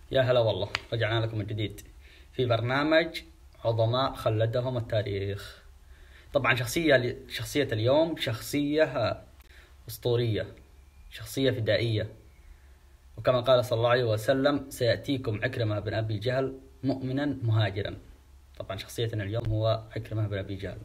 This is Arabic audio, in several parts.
يا هلا والله، رجعنا لكم من جديد في برنامج عظماء خلدهم التاريخ. طبعا شخصية اليوم شخصية أسطورية، شخصية فدائية، وكما قال صلى الله عليه وسلم: سيأتيكم عكرمة بن أبي جهل مؤمنا مهاجرا. طبعا شخصيتنا اليوم هو عكرمة بن أبي جهل.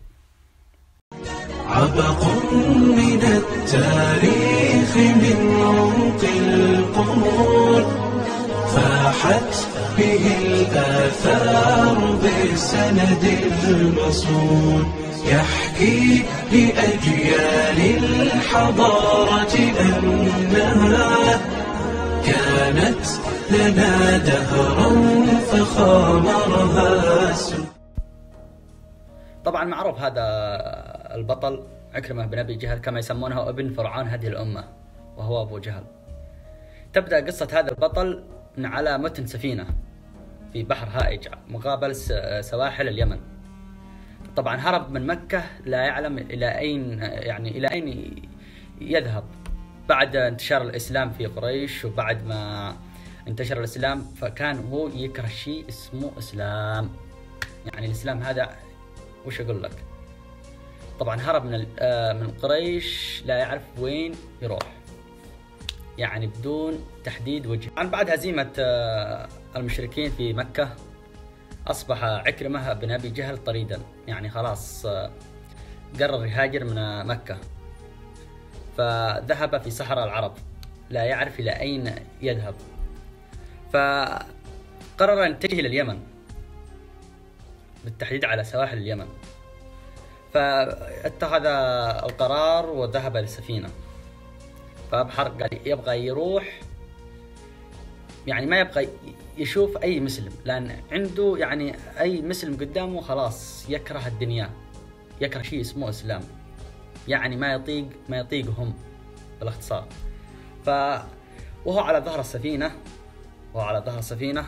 عبق من التاريخ من عمق القرون، فاحت به الآثار بسند المصون، يحكي لأجيال الحضارة أنها كانت لنا دهرا فخامرها السوء. طبعا معروف هذا البطل عكرمة بن أبي جهل، كما يسمونه ابن فرعون هذه الأمة، وهو أبو جهل. تبدأ قصة هذا البطل من على متن سفينة في بحر هائج مقابل سواحل اليمن. طبعا هرب من مكة، لا يعلم إلى أين يذهب بعد انتشار الإسلام في قريش. وبعد ما انتشر الإسلام فكان هو يكره شيء اسمه إسلام، يعني الإسلام هذا وش أقول لك. طبعا هرب من قريش، لا يعرف وين يروح، يعني بدون تحديد وجه. بعد هزيمة المشركين في مكة أصبح عكرمة بن أبي جهل طريدا، يعني خلاص قرر يهاجر من مكة، فذهب في صحراء العرب لا يعرف إلى أين يذهب، فقرر أن يتجه إلى اليمن، بالتحديد على سواحل اليمن. فاتخذ القرار وذهب للسفينة، فأبحر قال يبغى يروح، يعني ما يبغى يشوف أي مسلم، لأن عنده يعني أي مسلم قدامه خلاص يكره الدنيا، يكره شيء اسمه إسلام، يعني ما يطيقهم بالاختصار. وهو على ظهر السفينة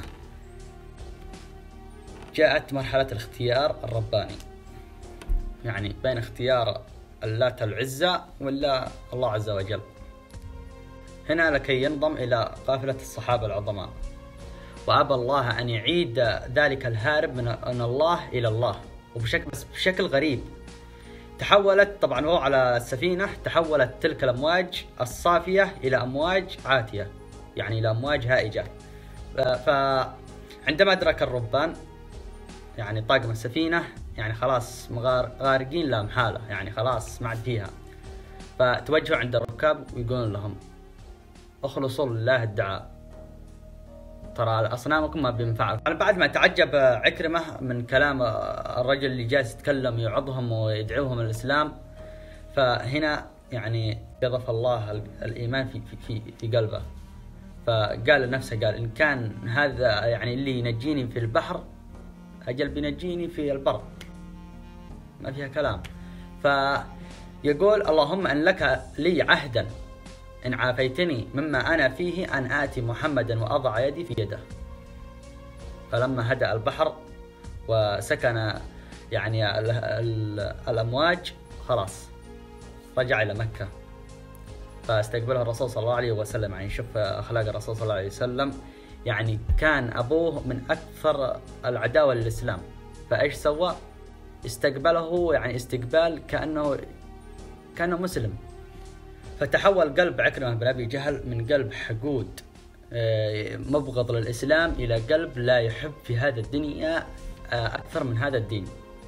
جاءت مرحلة الاختيار الرباني، يعني بين اختيار اللات العزة ولا الله عز وجل. هنا لكي ينضم إلى قافلة الصحابة العظماء، وأبى الله أن يعيد ذلك الهارب من الله إلى الله، بشكل غريب. تحولت طبعا هو على السفينة، تحولت تلك الأمواج الصافية إلى أمواج عاتية، يعني إلى أمواج هائجة. فعندما أدرك الربان، يعني طاقم السفينة، يعني خلاص غارقين لا محالة، يعني خلاص ما عاد فيها، فتوجهوا عند الركاب ويقولون لهم: اخلصوا لله الدعاء، ترى أصنامكم ما بينفعكم. بعد ما تعجب عكرمة من كلام الرجل اللي جالس يتكلم يعظهم ويدعوهم الإسلام، فهنا يعني قذف الله الإيمان في قلبه، فقال لنفسه، قال: إن كان هذا يعني اللي ينجيني في البحر، أجل بينجيني في البر، ما فيها كلام. فيقول: اللهم أن لك لي عهدا إن عافيتني مما أنا فيه أن آتي محمدا وأضع يدي في يده. فلما هدأ البحر وسكن يعني الأمواج، خلاص رجع إلى مكة، فاستقبله الرسول صلى الله عليه وسلم. يعني شوف أخلاق الرسول صلى الله عليه وسلم، يعني كان أبوه من أكثر العداوة للإسلام، فإيش سوى؟ استقبله يعني استقبال كأنه مسلم. فتحول قلب عكرمة بن أبي جهل من قلب حقود مبغض للإسلام إلى قلب لا يحب في هذا الدنيا أكثر من هذا الدين.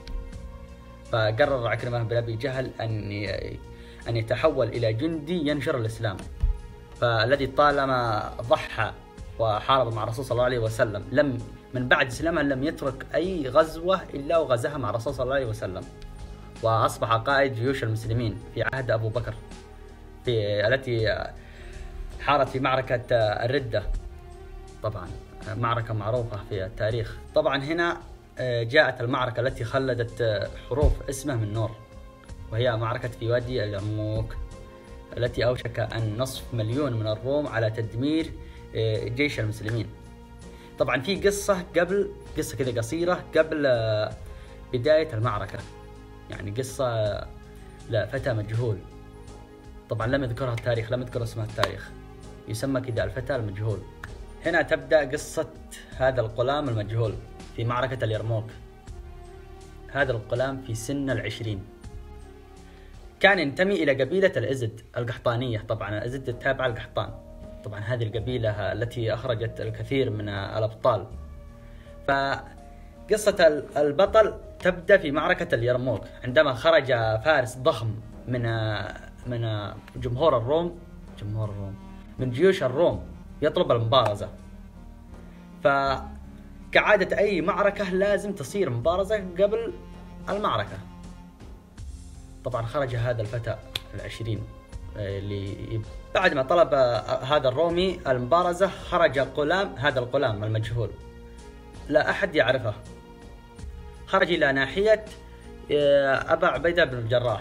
فقرر عكرمة بن أبي جهل أن يتحول إلى جندي ينشر الإسلام، فالذي طالما ضحى وحارب مع الرسول صلى الله عليه وسلم، من بعد إسلامه لم يترك أي غزوة إلا وغزاها مع الرسول صلى الله عليه وسلم، وأصبح قائد جيوش المسلمين في عهد أبو بكر، التي حارت في معركة الردة، طبعا معركة معروفة في التاريخ. طبعا هنا جاءت المعركة التي خلدت حروف اسمه من نور، وهي معركة في وادي اليرموك، التي أوشك أن 250,000 من الروم على تدمير جيش المسلمين. طبعا في قصة كذا قصيرة قبل بداية المعركة، يعني قصة لفتى مجهول، طبعا لم يذكرها التاريخ، لم يذكر اسمها التاريخ، يسمى كذا الفتى المجهول. هنا تبدأ قصة هذا الغلام المجهول في معركة اليرموك. هذا الغلام في سن 20، كان ينتمي إلى قبيلة الأزد القحطانية. طبعا الأزد التابعة القحطان، طبعا هذه القبيلة التي أخرجت الكثير من الأبطال. فقصة البطل تبدأ في معركة اليرموك عندما خرج فارس ضخم من جمهور الروم من جيوش الروم يطلب المبارزة. فكعادة أي معركة لازم تصير مبارزة قبل المعركة. طبعا خرج هذا الفتى 20 اللي بعد ما طلب هذا الرومي المبارزة، خرج هذا الغلام المجهول لا أحد يعرفه. خرج إلى ناحية أبا عبيدة بن الجراح.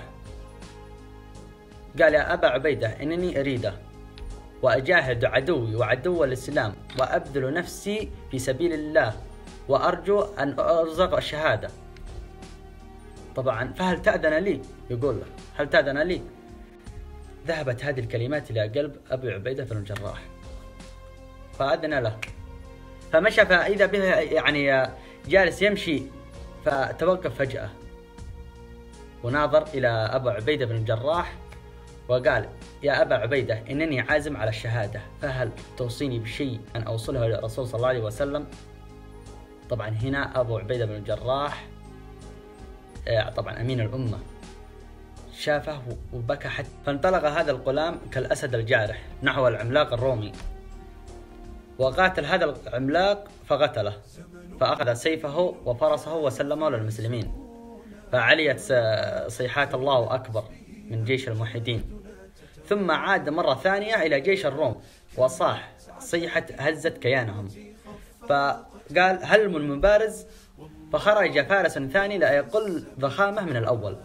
قال: يا أبا عبيدة، إنني أريد وأجاهد عدوي وعدو الإسلام وأبذل نفسي في سبيل الله وأرجو أن أرزق الشهادة. طبعا فهل تأذن لي؟ يقول له: هل تأذن لي؟ ذهبت هذه الكلمات إلى قلب أبي عبيدة بن الجراح فأذن له. فمشى، فإذا به يعني جالس يمشي، فتوقف فجأة وناظر إلى أبا عبيدة بن الجراح وقال: يا أبا عبيدة، إنني عازم على الشهادة، فهل توصيني بشيء أن أوصله للرسول صلى الله عليه وسلم؟ طبعا هنا أبو عبيدة بن الجراح طبعا أمين الأمة شافه وبكى حتى. فانطلق هذا الغلام كالأسد الجارح نحو العملاق الرومي، وقاتل هذا العملاق فقتله، فأخذ سيفه وفرسه وسلمه للمسلمين. فعليت صيحات الله أكبر من جيش الموحدين، ثم عاد مرة ثانية إلى جيش الروم وصاح صيحة هزت كيانهم. فقال: هل من مبارز؟ فخرج فارس ثاني لا يقل ضخامة من الأول،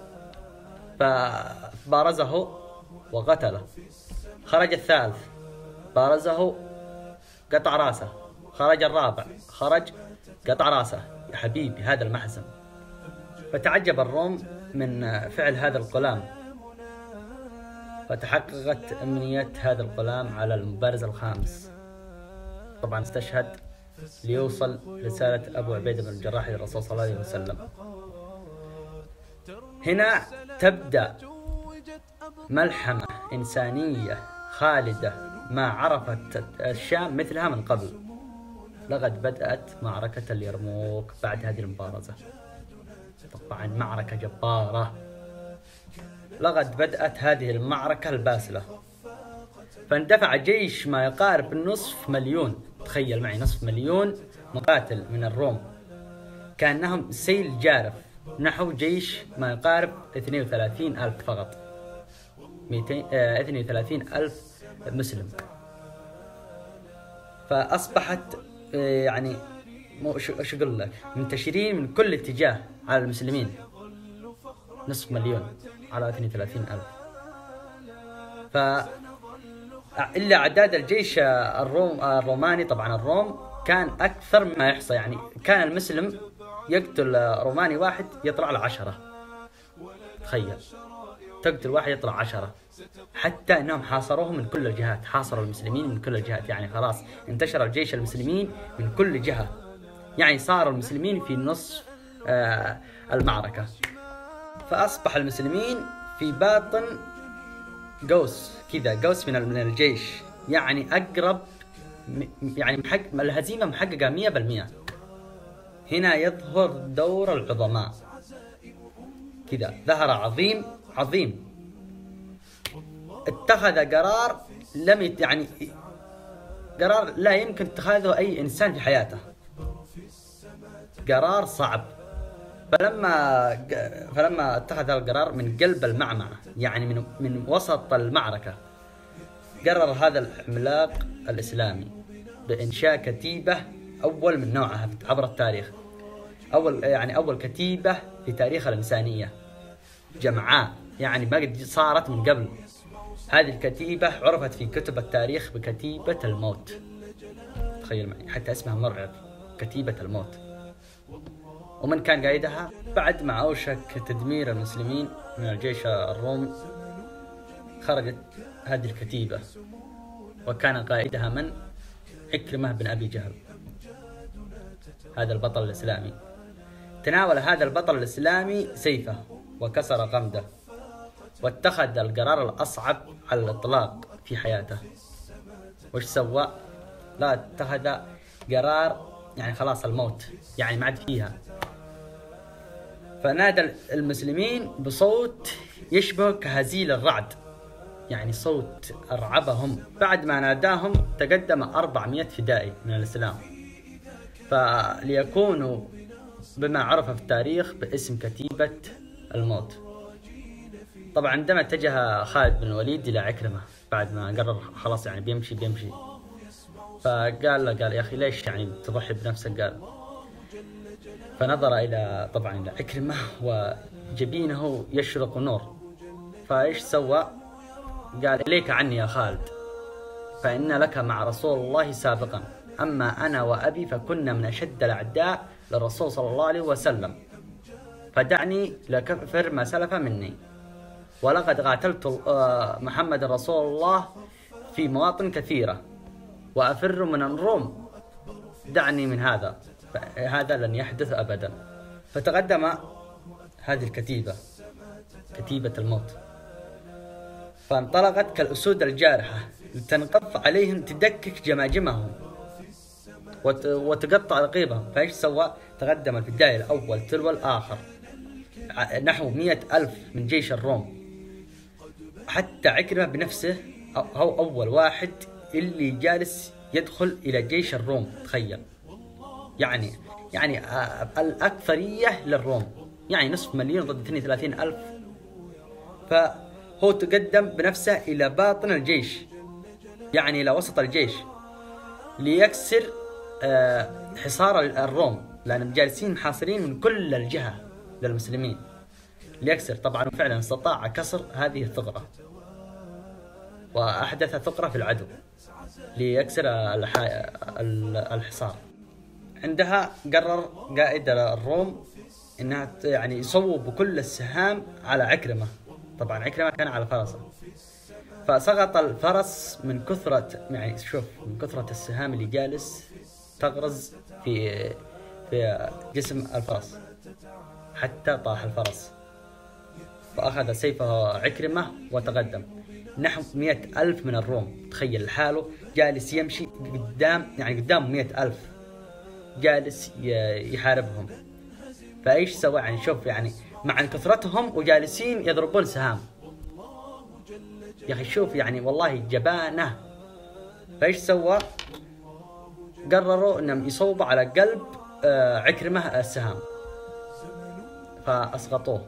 فبارزه وقتله. خرج الثالث بارزه قطع راسه. خرج الرابع، خرج قطع راسه. يا حبيبي هذا المحزن. فتعجب الروم من فعل هذا الغلام، فتحققت أمنية هذا الغلام على المبارز الخامس. طبعا استشهد ليوصل رسالة أبو عبيدة بن الجراح للرسول صلى الله عليه وسلم. هنا تبدأ ملحمة إنسانية خالدة ما عرفت الشام مثلها من قبل. لقد بدأت معركة اليرموك بعد هذه المبارزة. طبعا معركة جبارة. لقد بدأت هذه المعركة الباسلة، فاندفع جيش ما يقارب نصف مليون. تخيل معي، نصف مليون مقاتل من الروم كأنهم سيل جارف نحو جيش ما يقارب 32,000 فقط. 32,000 مسلم. فأصبحت يعني ايش اقول لك، منتشرين من كل اتجاه على المسلمين. نصف مليون على 32,000. إلا أعداد الجيش الروماني، طبعا الروم كان أكثر مما يحصى. يعني كان المسلم يقتل روماني واحد يطلع له 10. تخيل، تقتل واحد يطلع 10. حتى أنهم حاصروهم من كل الجهات، حاصروا المسلمين من كل الجهات. يعني خلاص انتشر الجيش المسلمين من كل جهة، يعني صاروا المسلمين في نصف المعركة. فأصبح المسلمين في باطن قوس كذا، قوس من الجيش، يعني أقرب، يعني الهزيمة محققة 100%. هنا يظهر دور العظماء كذا، ظهر عظيم اتخذ قرار يعني قرار لا يمكن اتخاذه أي إنسان في حياته، قرار صعب. فلما اتخذ القرار من قلب المعمعة، يعني من وسط المعركة، قرر هذا العملاق الإسلامي بإنشاء كتيبة أول من نوعها عبر التاريخ. أول كتيبة في تاريخ الإنسانية جمعاء، يعني ما قد صارت من قبل. هذه الكتيبة عرفت في كتب التاريخ بكتيبة الموت. تخيل معي، حتى اسمها مرعب، كتيبة الموت. ومن كان قائدها؟ بعد ما أوشك تدمير المسلمين من الجيش الروم، خرجت هذه الكتيبة، وكان قائدها من؟ عكرمة بن أبي جهل، هذا البطل الإسلامي. تناول هذا البطل الإسلامي سيفه وكسر غمده، واتخذ القرار الأصعب على الإطلاق في حياته. وش سوى؟ لا، اتخذ قرار يعني خلاص الموت، يعني ما عاد فيها. فنادى المسلمين بصوت يشبه كهزيل الرعد، يعني صوت أرعبهم. بعد ما ناداهم تقدم 400 فدائي من الإسلام، فليكونوا بما عرف في التاريخ باسم كتيبة الموت. طبعا عندما اتجه خالد بن الوليد إلى عكرمة بعد ما قرر خلاص يعني بيمشي، فقال له يا أخي ليش يعني تضحي بنفسك؟ قال، فنظر إلى عكرمة وجبينه يشرق نور، فإيش سوى؟ قال إليك عني يا خالد، فإن لك مع رسول الله سابقا، أما أنا وأبي فكنا من أشد الأعداء للرسول صلى الله عليه وسلم، فدعني لكفر ما سلف مني، ولقد قاتلت محمد رسول الله في مواطن كثيرة وأفر من الروم، دعني من هذا، هذا لن يحدث أبدا. فتقدم هذه الكتيبة، كتيبة الموت، فانطلقت كالأسود الجارحة لتنقض عليهم، تدكك جماجمهم وتقطع رقيبهم. فإيش سوى؟ تقدم الفدائي الأول تلو الآخر، نحو 100,000 من جيش الروم، حتى عكرمة بنفسه هو أول واحد اللي جالس يدخل إلى جيش الروم. تخيل، يعني الأكثرية للروم، يعني نصف مليون ضد 32,000. فهو تقدم بنفسه إلى باطن الجيش، يعني إلى وسط الجيش، ليكسر حصار الروم، لأنهم جالسين محاصرين من كل الجهة للمسلمين، ليكسر. طبعا فعلا استطاع كسر هذه الثغرة، وأحدث ثغرة في العدو ليكسر الحصار. عندها قرر قائد الروم انها يعني يصوب كل السهام على عكرمة. طبعا عكرمة كان على فرسه، فسقط الفرس من كثرة، يعني شوف، من كثرة السهام اللي جالس تغرز في جسم الفرس حتى طاح الفرس. فأخذ سيفه عكرمة وتقدم نحو 100,000 من الروم. تخيل حاله جالس يمشي قدام، يعني قدام 100,000 جالس يحاربهم. فايش سوى؟ يعني شوف، يعني مع كثرتهم وجالسين يضربون سهام، يا اخي شوف، يعني والله جبانه. فايش سوى؟ قرروا انهم يصوبوا على قلب عكرمة السهام، فاسقطوه.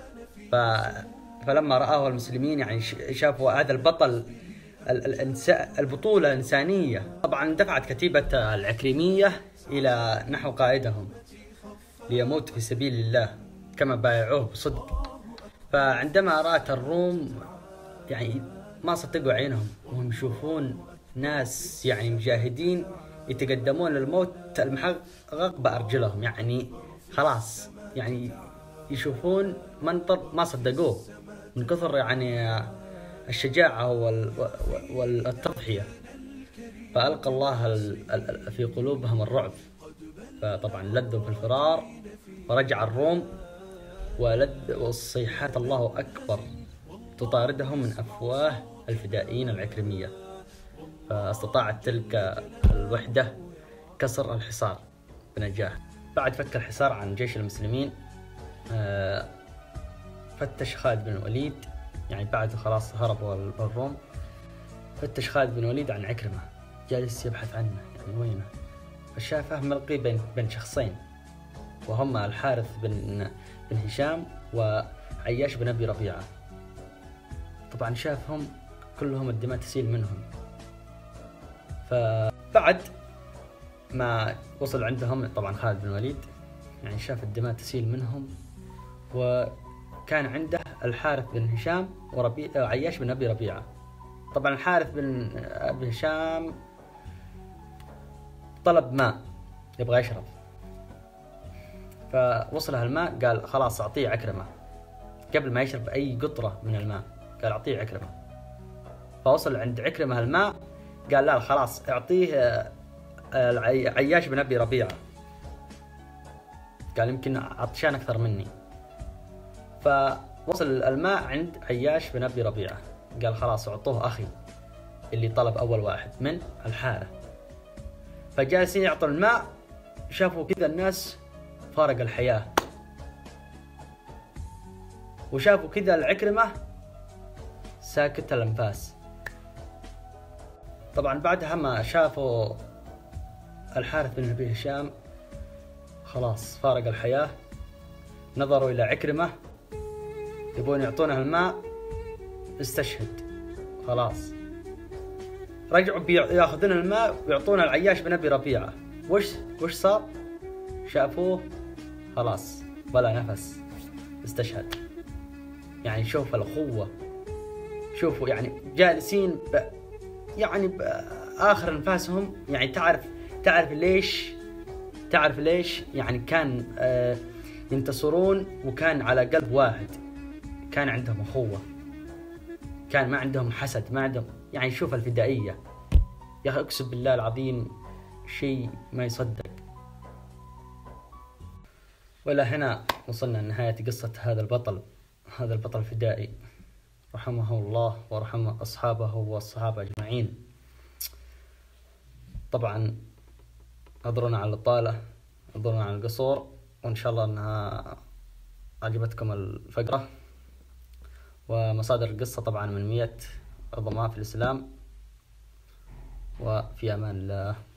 فلما رآه المسلمين يعني شافوا هذا البطل، البطولة الإنسانية. طبعا دفعت كتيبة العكرمية إلى نحو قائدهم ليموت في سبيل الله كما بايعوه بصدق. فعندما رأت الروم يعني ما صدقوا عينهم وهم يشوفون ناس يعني مجاهدين يتقدمون للموت المحقق بأرجلهم، يعني خلاص يعني يشوفون منظر ما صدقوه من كثر يعني الشجاعة والتضحية. فألقى الله في قلوبهم الرعب، فطبعا لذوا في الفرار، ورجع الروم والصيحات الله أكبر تطاردهم من أفواه الفدائيين العكرمية. فاستطاعت تلك الوحدة كسر الحصار بنجاح. بعد فك الحصار عن جيش المسلمين، فتش خالد بن الوليد، يعني بعد خلاص هربوا الروم، فتش خالد بن الوليد عن عكرمة، جالس يبحث عنه يعني وينه. فشافه ملقي بين شخصين، وهما الحارث بن هشام وعياش بن أبي ربيعة. طبعا شافهم كلهم الدماء تسيل منهم. فبعد ما وصل عندهم طبعا خالد بن الوليد يعني شاف الدماء تسيل منهم، وكان عنده الحارث بن هشام وعياش بن أبي ربيعة. طبعا الحارث بن أبي هشام طلب ماء، يبغى يشرب، فوصله الماء، قال خلاص أعطيه عكرمة. قبل ما يشرب أي قطرة من الماء قال أعطيه عكرمة. فوصل عند عكرمة الماء، قال لا خلاص أعطيه عياش بن أبي ربيعة، قال يمكن عطشان أكثر مني، فوصل الماء عند عياش بن أبي ربيعة، قال خلاص أعطوه أخي اللي طلب أول واحد من الحارة. فجالسين يعطوا الماء، شافوا كذا الناس فارق الحياة، وشافوا كذا العكرمة ساكت الأنفاس. طبعا بعدها ما شافوا الحارث بن أبي هشام خلاص فارق الحياة، نظروا إلى عكرمة يبون يعطونه الماء، استشهد خلاص. رجعوا ياخذون الماء ويعطونه العياش بن أبي ربيعة. وش صار؟ شافوه خلاص بلا نفس، استشهد. يعني شوف الأخوة، شوفوا يعني جالسين يعني بآخر أنفاسهم، يعني تعرف ليش يعني كان ينتصرون، وكان على قلب واحد، كان عندهم أخوة، كان ما عندهم حسد، ما عندهم يعني. شوف الفدائية يا أخي، أقسم بالله العظيم شيء ما يصدق. وإلى هنا وصلنا لنهاية قصة هذا البطل الفدائي، رحمه الله ورحم أصحابه والصحابة أجمعين. طبعا اعذرونا على الإطالة، اعذرونا على القصور، وإن شاء الله أنها عجبتكم الفقرة. ومصادر القصة طبعا من 100 عظماء في الإسلام، وفي أمان الله.